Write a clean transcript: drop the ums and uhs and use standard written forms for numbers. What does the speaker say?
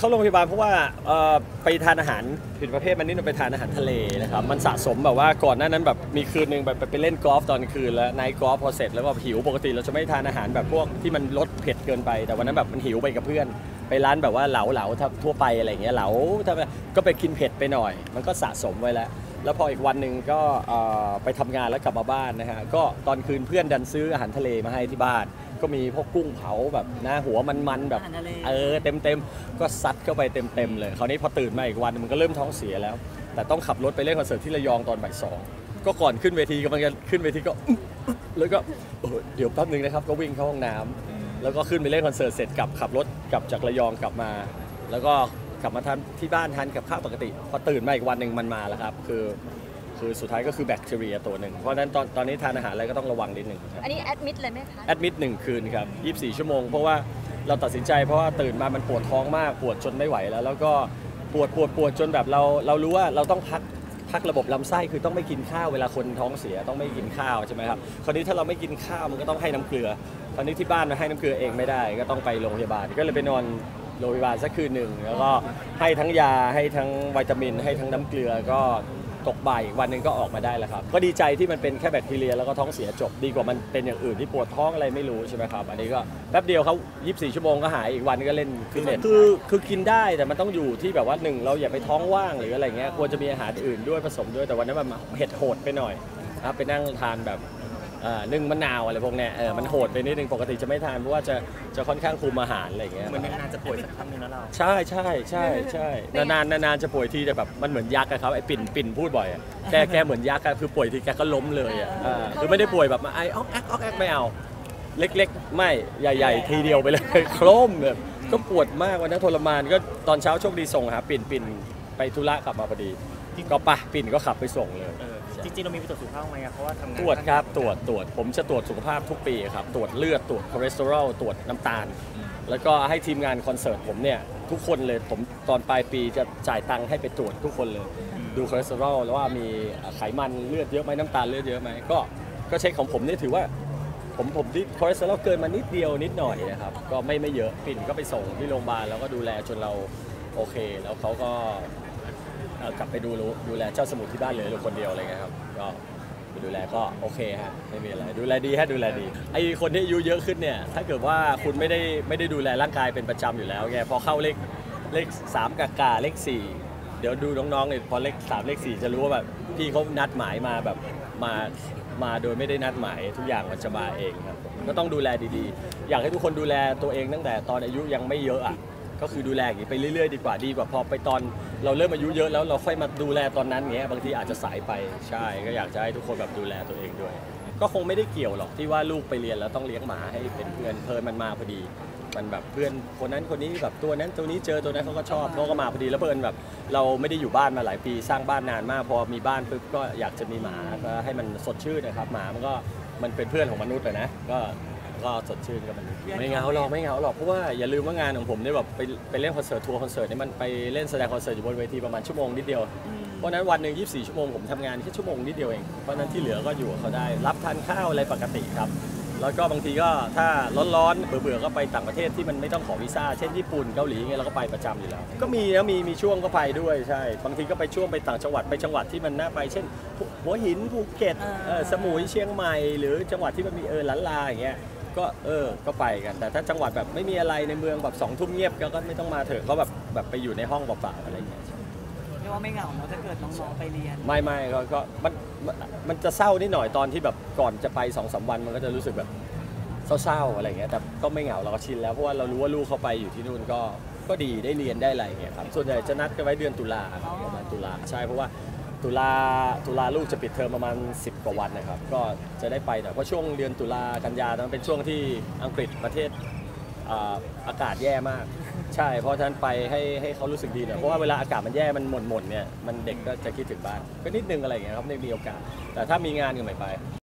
เข้าโรงพยาบาลเพราะว่าไปทานอาหารผิดประเภทมันนี่เราไปทานอาหารทะเลนะครับมันสะสมแบบว่าก่อนหน้านั้นแบบมีคืนนึงแบบไปเล่นกอล์ฟตอนคืนแล้วไนท์กอล์ฟพอเสร็จแล้วก็หิวปกติเราจะไม่ทานอาหารแบบพวกที่มันรสเผ็ดเกินไปแต่วันนั้นแบบมันหิวไปกับเพื่อนไปร้านแบบว่าเหลาทั่วไปอะไรเงี้ยเหลาก็ไปกินเผ็ดไปหน่อยมันก็สะสมไว้แล้วพออีกวันหนึ่งก็ไปทำงานแล้วกลับมาบ้านนะฮะก็ตอนคืนเพื่อนดันซื้ออาหารทะเลมาให้ที่บ้านก็มีพวกกุ้งเผาแบบนะหัวมันแบบเต็มก็ซัดเข้าไปเต็มเลยคราวนี้พอตื่นมาอีกวันมันก็เริ่มท้องเสียแล้วแต่ต้องขับรถไปเล่นคอนเสิร์ตที่ระยองตอนบ่ายสองก็ก่อนขึ้นเวทีกำลังจะขึ้นเวทีก็แล้วก็เดี๋ยวแป๊บนึงนะครับก็วิ่งเข้าห้องน้ำแล้วก็ขึ้นไปเล่นคอนเสิร์ตเสร็จขับรถกลับจากระยองกลับมาแล้วก็กลับมาทานที่บ้านทานกับข้าวปกติพอตื่นมาอีกวันหนึ่งมันมาแล้วครับคือสุดท้ายก็คือแบคทีเรียตัวหนึ่งเพราะฉะนั้นตอนนี้ทานอาหารอะไรก็ต้องระวังนิดหนึ่งอันนี้แอดมิดเลยไหมคะแอดมิด1 คืนครับ24 ชั่วโมงเพราะว่าเราตัดสินใจเพราะว่าตื่นมามันปวดท้องมากปวดจนไม่ไหวแล้วก็ปวดจนแบบเรารู้ว่าเราต้องพักระบบลำไส้คือต้องไม่กินข้าวเวลาคนท้องเสียต้องไม่กินข้าวใช่ไหมครับคราวนี้ถ้าเราไม่กินข้าวมันก็ต้องให้น้ำเกลือตอนนี้ที่บ้านมันให้น้ำเกลือเองไม่ได้ก็ต้องไปโรงพยาบาลก็เลยไปนอนโรงพยาบาลสักคืนหนึ่งแล้วก็ให้ทั้งยาให้ทั้งวิตามินให้ทั้งน้ำเกลือก็ตกบ่ายวันหนึ่งก็ออกมาได้แล้วครับก็ดีใจที่มันเป็นแค่แบคทีเรียแล้วก็ท้องเสียจบดีกว่ามันเป็นอย่างอื่นที่ปวดท้องอะไรไม่รู้ใช่ไหมครับอันนี้ก็แป๊บเดียวเขา24 ชั่วโมงก็หายอีกวันก็เล่นฟิตเนสคือกินได้แต่มันต้องอยู่ที่แบบว่า1เราอย่าไปท้องว่างหรืออะไรเงี้ยควรจะมีอาหารอื่นด้วยผสมด้วยแต่วันนั้นมันเผ็ดโหดไปหน่อยครับไปนั่งทานแบบนึ่งมะนาวอะไรพวกเนี้ยมันโหดไปนิดนึงปกติจะไม่ทานเพราะว่าจะค่อนข้างคุมอาหารอะไรเงี้ยเหมือนนานๆจะป่วยสักครั้งนึงแล้วเราใช่นานจะป่วยทีแต่แบบมันเหมือนยักษ์อะครับไอ้ปิ่นพูดบ่อยอะแกเหมือนยักษ์อะคือป่วยทีแกก็ล้มเลยอะคือไม่ได้ป่วยแบบมาไออ๊อกแอ๊กไม่เอาเล็กๆไม่ใหญ่ๆทีเดียวไปเลยโครมแบบก็ปวดมากวันนั้นทรมานก็ตอนเช้าโชคดีส่งหาปิ่นไปธุระกลับมาพอดีก็ปะปิ่นก็ขับไปส่งเลยจริงๆเรามีไปตรวจสุขภาพไหมเพราะว่าทำงานตรวจครับตรวจผมจะตรวจสุขภาพทุกปีครับตรวจเลือดตรวจคอเลสเตอรอลตรวจน้ำตาลแล้วก็ให้ทีมงานคอนเสิร์ตผมเนี่ยทุกคนเลยผมตอนปลายปีจะจ่ายตังค์ให้ไปตรวจทุกคนเลยดูคอเลสเตอรอลแล้วว่ามีไขมันเลือดเยอะไหมน้ำตาลเลือดเยอะไหมก็เช็คของผมนี่ถือว่าผมที่คอเลสเตอรอลเกินมานิดเดียวนิดหน่อยนะครับก็ไม่เยอะปิ่นก็ไปส่งที่โรงพยาบาลแล้วก็ดูแลจนเราโอเคแล้วเขาก็กลับไปดูแลเจ้าสมุทรที่บ้านเลยคนเดียวอะไรเงี้ยครับก็ดูแลก็โอเคฮะไม่มีอะไรดูแลดีดูแลดีไอคนที่อายุเยอะขึ้นเนี่ยถ้าเกิดว่าคุณไม่ได้ดูแลร่างกายเป็นประจำอยู่แล้วไงพอเข้าเลข3กาเลข4เดี๋ยวดูน้องๆเนี่ยพอเลข3เลข4จะรู้ว่าแบบพี่เขานัดหมายมาแบบมาโดยไม่ได้นัดหมายทุกอย่างมันจะมาเองครับก็ต้องดูแลดีๆอยากให้ทุกคนดูแลตัวเองตั้งแต่ตอนอายุยังไม่เยอะอ่ะก็คือดูแลอย่างนี้ไปเรื่อยๆดีกว่าพอไปตอนเราเริ่มอายุเยอะแล้วเราค่อยมาดูแลตอนนั้นเงี้ยบางทีอาจจะสายไปใช่ก็อยากจะให้ทุกคนแบบดูแลตัวเองด้วยก็คงไม่ได้เกี่ยวหรอกที่ว่าลูกไปเรียนแล้วต้องเลี้ยงหมาให้เป็นเพื่อนมันมาพอดีมันแบบเพื่อนคนนั้นคนนี้แบบตัวนั้นตัวนี้เจอตัวนั้นเขาก็ชอบเขาก็มาพอดีแล้วเพื่อนแบบเราไม่ได้อยู่บ้านมาหลายปีสร้างบ้านนานมากพอมีบ้านปุ๊บก็อยากจะมีหมาก็ให้มันสดชื่นนะครับหมามันเป็นเพื่อนของมนุษย์เลยนะก็สดชื่นกับมันไม่เหงาหรอกเพราะว่าอย่าลืมว่างานของผมเนี่ยแบบไปเล่นคอนเสิร์ตทัวร์คอนเสิร์ตเนี่ยมันไปเล่นแสดงคอนเสิร์ตอยู่บนเวทีประมาณชั่วโมงนิดเดียวเพราะนั้นวันหนึ่ง24 ชั่วโมงผมทำงานแค่ชั่วโมงนิดเดียวเองเพราะนั้นที่เหลือก็อยู่กับเขาได้รับทานข้าวอะไรปกติครับแล้วก็บางทีก็ถ้าร้อนๆเบื่อก็ไปต่างประเทศที่มันไม่ต้องขอวีซ่าเช่นญี่ปุ่นเกาหลีเงี้ยเราก็ไปประจำอยู่แล้วก็มีนะมีช่วงก็ไปด้วยใช่บางทีก็ไปช่วงไปต่างจังหวัดไปจังหวัดที่มันน่าไปเช่นหัวหินภูเก็ตสมุยเชียงใหม่หรือจังหวัดที่มันมีลันลาอย่างเงี้ยก็ไปกันแต่ถ้าจังหวัดแบบไม่มีอะไรในเมืองแบบ2 ทุ่มเงียบก็ไม่ต้องมาเถอะเขาแบบไปอยู่ในห้องเปล่าๆอะไรเงี้ยเรียกว่าไม่เหงาเนาะถ้าเกิดน้องๆไปเรียนไม่ก็มันจะเศร้านิดหน่อยตอนที่แบบก่อนจะไป2-3 วันมันก็จะรู้สึกแบบเศร้าๆอะไรเงี้ยแต่ก็ไม่เหงาเราก็ชินแล้วเพราะว่าเรารู้ว่าลูกเขาไปอยู่ที่นู่นก็ดีได้เรียนได้อะไรเงี้ยครับส่วนใหญ่จะนัดกันไว้เดือนตุลาประมาณตุลาใช่เพราะว่าตุลาลูกจะปิดเทอมประมาณ10 กว่าวันนะครับก็จะได้ไปหน่อยเพราะช่วงเดือนตุลากันยานั้นเป็นช่วงที่อังกฤษประเทศอากาศแย่มากใช่เพราะฉะนั้นไปให้เขารู้สึกดีหน่อยเพราะว่าเวลาอากาศมันแย่มันหม่นเนี่ยมันเด็กก็จะคิดถึงบ้านก็นิดนึงอะไรอย่างเงี้ยครับในมีโอกาสแต่ถ้ามีงานก็ไม่ไป